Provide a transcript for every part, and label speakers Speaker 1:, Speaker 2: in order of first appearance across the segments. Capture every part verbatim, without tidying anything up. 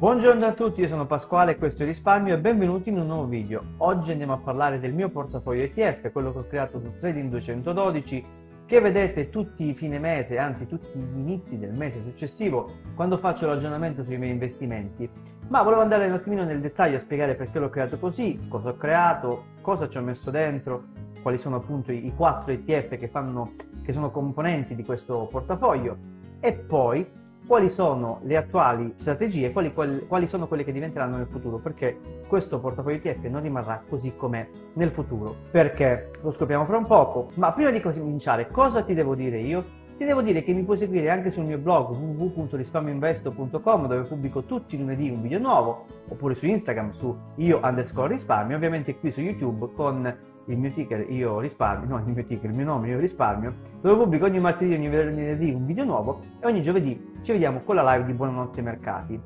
Speaker 1: Buongiorno a tutti, io sono Pasquale e questo è Risparmio e benvenuti in un nuovo video. Oggi andiamo a parlare del mio portafoglio E T F, quello che ho creato su Trading duecentododici, che vedete tutti i fine mese, anzi tutti gli inizi del mese successivo, quando faccio l'aggiornamento sui miei investimenti. Ma volevo andare un attimino nel dettaglio a spiegare perché l'ho creato così, cosa ho creato, cosa ci ho messo dentro, quali sono appunto i quattro E T F che, fanno, che sono componenti di questo portafoglio e poi quali sono le attuali strategie, quali, quali, quali sono quelle che diventeranno nel futuro, perché questo portafoglio E T F non rimarrà così com'è nel futuro, perché lo scopriamo fra un poco. Ma prima di cominciare, cosa ti devo dire io? Ti devo dire che mi puoi seguire anche sul mio blog w w w punto risparmioinvesto punto com, dove pubblico tutti i lunedì un video nuovo, oppure su Instagram su io underscore risparmio, ovviamente qui su YouTube con il mio ticker io risparmio, no il mio ticker, il mio nome io risparmio, dove pubblico ogni martedì e ogni venerdì un video nuovo e ogni giovedì ci vediamo con la live di Buonanotte Mercati.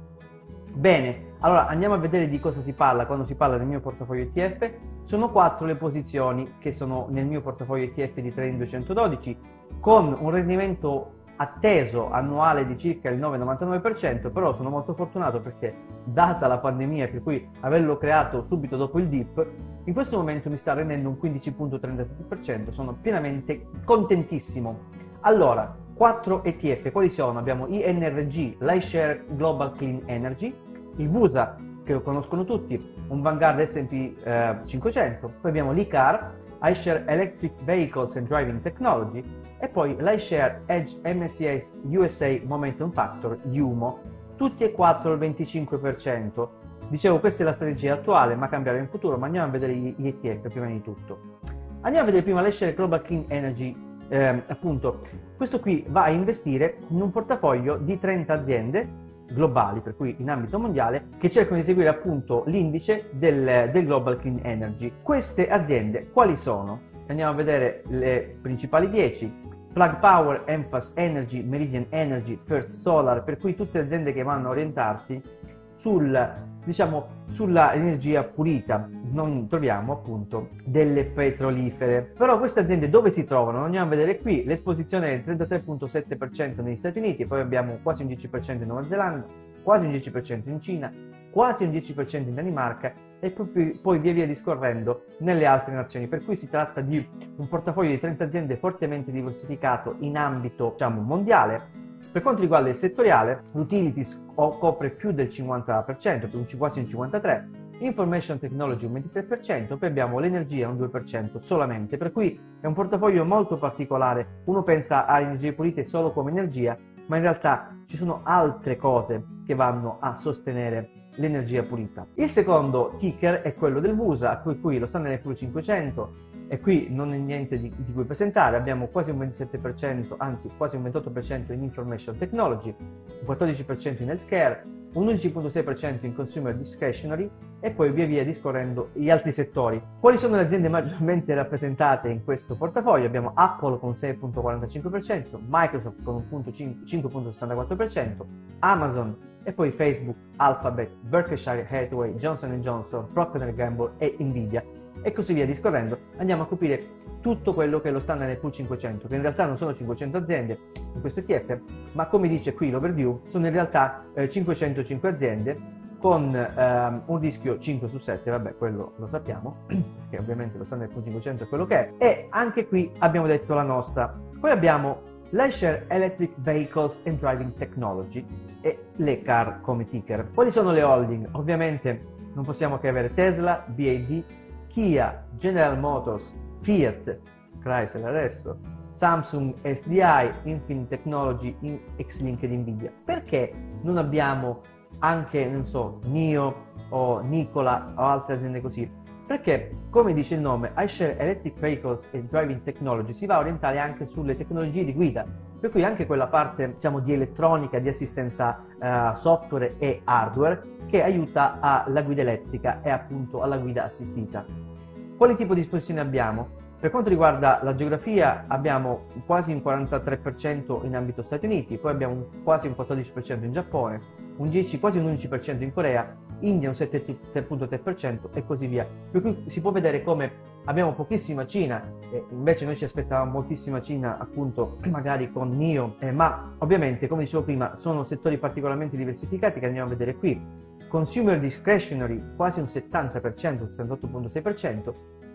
Speaker 1: Bene, allora andiamo a vedere di cosa si parla quando si parla del mio portafoglio E T F. Sono quattro le posizioni che sono nel mio portafoglio E T F di Trading duecentododici, con un rendimento atteso annuale di circa il nove virgola novantanove per cento, però sono molto fortunato perché, data la pandemia, per cui averlo creato subito dopo il dip, in questo momento mi sta rendendo un quindici virgola trentasette per cento, sono pienamente contentissimo. Allora, quattro E T F, quali sono? Abbiamo I N R G, l'iShare Global Clean Energy, il V U S A, che lo conoscono tutti, un Vanguard S and P eh, cinquecento, poi abbiamo l'I C A R, iShare Electric Vehicles and Driving Technology, e poi l'iShare Edge M S C I U S A Momentum Factor, I U M O, tutti e quattro al venticinque per cento. Dicevo, questa è la strategia attuale, ma cambierà in futuro, ma andiamo a vedere gli E T F prima di tutto. Andiamo a vedere prima l'iShare Global Clean Energy, eh, appunto, questo qui va a investire in un portafoglio di trenta aziende globali, per cui in ambito mondiale, che cercano di seguire appunto l'indice del, del Global Clean Energy. Queste aziende quali sono? Andiamo a vedere le principali dieci: Plug Power, Enphase Energy, Meridian Energy, First Solar, per cui tutte le aziende che vanno a orientarsi sul, diciamo, sulla energia pulita. Non troviamo appunto delle petrolifere. Però queste aziende dove si trovano? Andiamo a vedere qui, l'esposizione è del trentatré virgola sette per cento negli Stati Uniti, poi abbiamo quasi un dieci per cento in Nuova Zelanda, quasi un dieci per cento in Cina, quasi un dieci per cento in Danimarca e poi, poi via via discorrendo nelle altre nazioni, per cui si tratta di un portafoglio di trenta aziende fortemente diversificato in ambito, diciamo, mondiale. Per quanto riguarda il settoriale, l'utilities copre più del cinquanta per cento, quasi un cinquantatré per cento, information technology un ventitré per cento, poi abbiamo l'energia un due per cento solamente, per cui è un portafoglio molto particolare. Uno pensa a energie pulite solo come energia, ma in realtà ci sono altre cose che vanno a sostenere l'energia pulita. Il secondo ticker è quello del V U S A, a cui qui lo Standard and Poor's cinquecento, e qui non è niente di, di cui presentare. Abbiamo quasi un ventisette per cento, anzi quasi un ventotto per cento in information technology, un quattordici per cento in healthcare, un undici virgola sei per cento in consumer discretionary e poi via via discorrendo gli altri settori. Quali sono le aziende maggiormente rappresentate in questo portafoglio? Abbiamo Apple con sei virgola quarantacinque per cento, Microsoft con cinque virgola sessantaquattro per cento, Amazon e poi Facebook, Alphabet, Berkshire Hathaway, Johnson and Johnson, Procter and Gamble e Nvidia e così via discorrendo. Andiamo a coprire tutto quello che è lo Standard and Poor's cinquecento, che in realtà non sono cinquecento aziende in questo E T F, ma come dice qui l'overview, sono in realtà eh, cinquecentocinque aziende con ehm, un rischio cinque su sette, vabbè, quello lo sappiamo, che ovviamente lo Standard and Poor's cinquecento è quello che è, e anche qui abbiamo detto la nostra. Poi abbiamo l'iShare Electric Vehicles and Driving Technology e l'E C A R come ticker. Quali sono le holding? Ovviamente non possiamo che avere Tesla, B Y D, Kia, General Motors, Fiat, Chrysler adesso, Samsung, S D I, Infinite Technology, X-Link ed Nvidia. Perché non abbiamo anche, non so, N I O o Nikola o altre aziende così? Perché, come dice il nome, iShare Electric Vehicles and Driving Technology si va a orientare anche sulle tecnologie di guida, per cui anche quella parte, diciamo, di elettronica, di assistenza uh, software e hardware che aiuta alla guida elettrica e appunto alla guida assistita. Quali tipo di esposizione abbiamo? Per quanto riguarda la geografia abbiamo quasi un quarantatré per cento in ambito Stati Uniti, poi abbiamo un, quasi un quattordici per cento in Giappone, un dieci, quasi un undici per cento in Corea, India un sette virgola tre per cento e così via. Per cui si può vedere come abbiamo pochissima Cina, e invece noi ci aspettavamo moltissima Cina appunto magari con N I O, eh, ma ovviamente come dicevo prima sono settori particolarmente diversificati che andiamo a vedere qui. Consumer Discretionary quasi un settanta per cento, un sessantotto virgola sei per cento,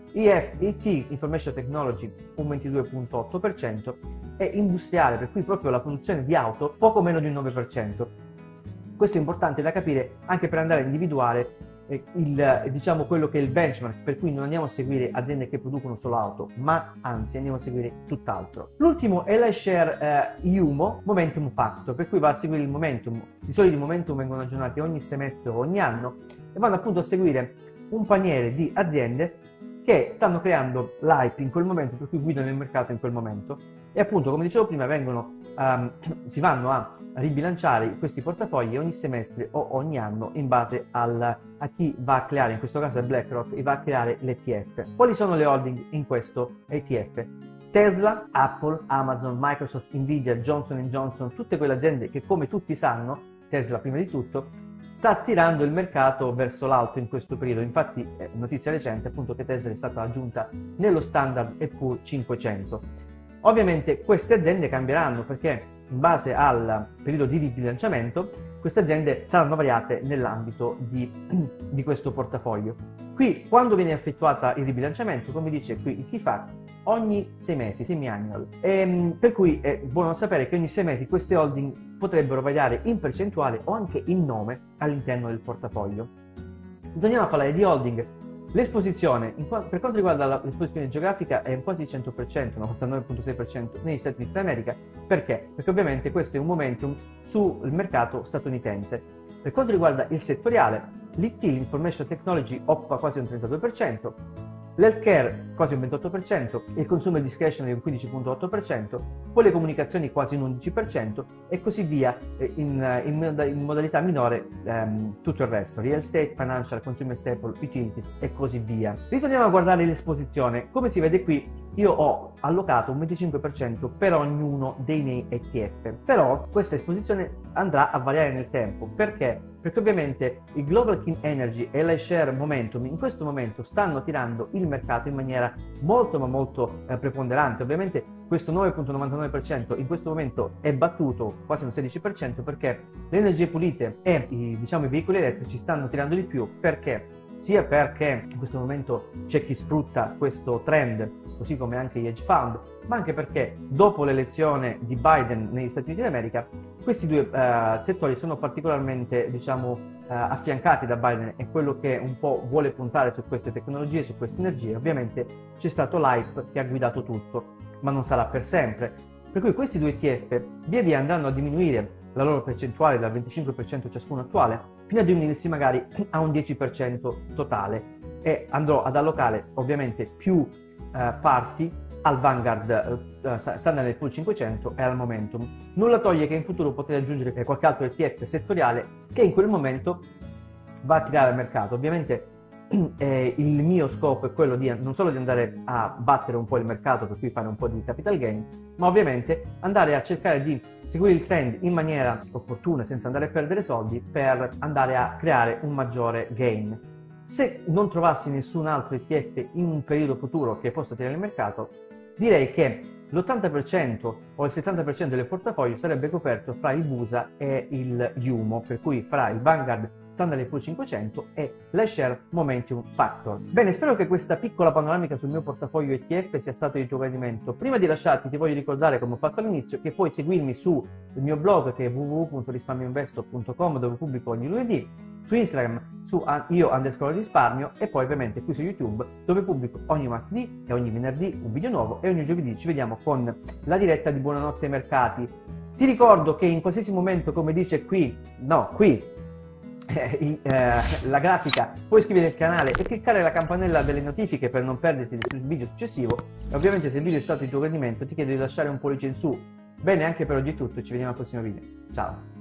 Speaker 1: I T, Information Technology, un ventidue virgola otto per cento e industriale, per cui proprio la produzione di auto, poco meno di un nove per cento. Questo è importante da capire anche per andare a individuare eh, il, diciamo, quello che è il benchmark, per cui non andiamo a seguire aziende che producono solo auto, ma anzi andiamo a seguire tutt'altro. L'ultimo è l'iShare eh, U M O Momentum Factor, per cui va a seguire il momentum. Di solito i momentum vengono aggiornati ogni semestre o ogni anno e vanno appunto a seguire un paniere di aziende che stanno creando l'hype in quel momento, per cui guidano il mercato in quel momento e appunto, come dicevo prima, vengono, um, si vanno a ribilanciare questi portafogli ogni semestre o ogni anno in base al, a chi va a creare, in questo caso è BlackRock, e va a creare l'E T F. Quali sono le holding in questo E T F? Tesla, Apple, Amazon, Microsoft, Nvidia, Johnson and Johnson, tutte quelle aziende che, come tutti sanno, Tesla prima di tutto, sta attirando il mercato verso l'alto in questo periodo. Infatti, eh, notizia recente appunto che Tesla è stata aggiunta nello Standard and Poor's cinquecento. Ovviamente queste aziende cambieranno perché in base al periodo di ribilanciamento queste aziende saranno variate nell'ambito di, di questo portafoglio. Qui, quando viene effettuata il ribilanciamento, come dice qui il Key Fact, ogni sei mesi, semi-annual. E, per cui è buono sapere che ogni sei mesi queste holding potrebbero variare in percentuale o anche in nome all'interno del portafoglio. Torniamo a parlare di holding. L'esposizione, in, per quanto riguarda l'esposizione geografica, è un quasi cento per cento, novantanove virgola sei per cento negli Stati Uniti d'America. Perché? Perché ovviamente questo è un momentum sul mercato statunitense. Per quanto riguarda il settoriale, l'I T, l'Information Technology, occupa quasi un trentadue per cento, l'healthcare quasi un ventotto per cento, il consumer discretionary un quindici virgola otto per cento, poi le comunicazioni quasi un undici per cento e così via, in, in, in modalità minore ehm, tutto il resto, real estate, financial, consumer staple, utilities e così via. Ritorniamo a guardare l'esposizione. Come si vede qui, io ho allocato un venticinque per cento per ognuno dei miei E T F, però questa esposizione andrà a variare nel tempo. Perché? Perché ovviamente il Global Clean Energy e l'iShare Momentum in questo momento stanno tirando il mercato in maniera molto ma molto eh, preponderante. Ovviamente questo nove virgola novantanove per cento in questo momento è battuto quasi un sedici per cento perché le energie pulite e i, diciamo, i veicoli elettrici stanno tirando di più. Perché? Sia perché in questo momento c'è chi sfrutta questo trend, così come anche gli hedge fund, ma anche perché dopo l'elezione di Biden negli Stati Uniti d'America questi due uh, settori sono particolarmente, diciamo, uh, affiancati da Biden e quello che un po' vuole puntare su queste tecnologie, su queste energie. Ovviamente c'è stato l'hype che ha guidato tutto, ma non sarà per sempre. Per cui questi due E T F via via andranno a diminuire la loro percentuale dal venticinque per cento ciascuno attuale fino a diminuirsi magari a un dieci per cento totale e andrò ad allocare ovviamente più eh, parti al Vanguard eh, Standard and Poor's cinquecento e al Momentum. Nulla toglie che in futuro potrete aggiungere qualche altro E T F settoriale che in quel momento va a tirare al mercato. Ovviamente eh, il mio scopo è quello di non solo di andare a battere un po' il mercato, per cui fare un po' di capital gain, ma ovviamente andare a cercare di seguire il trend in maniera opportuna senza andare a perdere soldi per andare a creare un maggiore gain. Se non trovassi nessun altro E T F in un periodo futuro che possa tirare il mercato, direi che l'ottanta per cento o il settanta per cento del portafoglio sarebbe coperto fra il Busa e il U M O, per cui fra il Vanguard Standard and Poor's cinquecento e l'iShare Momentum Factor. Bene, spero che questa piccola panoramica sul mio portafoglio E T F sia stato di tuo gradimento. Prima di lasciarti ti voglio ricordare, come ho fatto all'inizio, che puoi seguirmi sul mio blog che è w w w punto risparmioinvestor punto com, dove pubblico ogni lunedì, su Instagram su io underscore risparmio e poi ovviamente qui su YouTube, dove pubblico ogni martedì e ogni venerdì un video nuovo e ogni giovedì ci vediamo con la diretta di Buonanotte ai Mercati. Ti ricordo che in qualsiasi momento, come dice qui, no, qui, Eh, eh, la grafica, puoi iscriverti al canale e cliccare la campanella delle notifiche per non perderti il video successivo e ovviamente se il video è stato di tuo gradimento ti chiedo di lasciare un pollice in su. Bene, anche per oggi è tutto, ci vediamo al prossimo video, ciao!